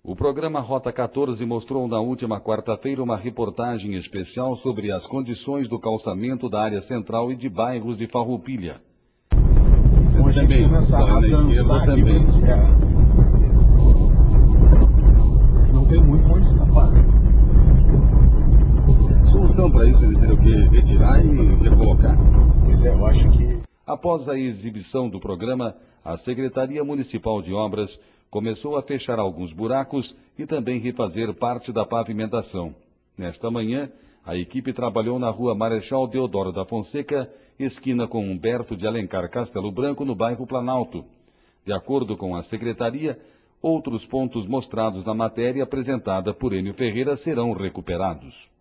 O programa Rota 14 mostrou na última quarta-feira uma reportagem especial sobre as condições do calçamento da área central e de bairros de Farroupilha. Então a gente começar a dançar aqui, não tem muito onde escapar. A solução para isso seria o quê? Retirar e recolocar? Pois é, eu acho que... Após a exibição do programa, a Secretaria Municipal de Obras começou a fechar alguns buracos e também refazer parte da pavimentação. Nesta manhã, a equipe trabalhou na rua Marechal Deodoro da Fonseca, esquina com Humberto de Alencar Castelo Branco, no bairro Planalto. De acordo com a Secretaria, outros pontos mostrados na matéria apresentada por Enio Ferreira serão recuperados.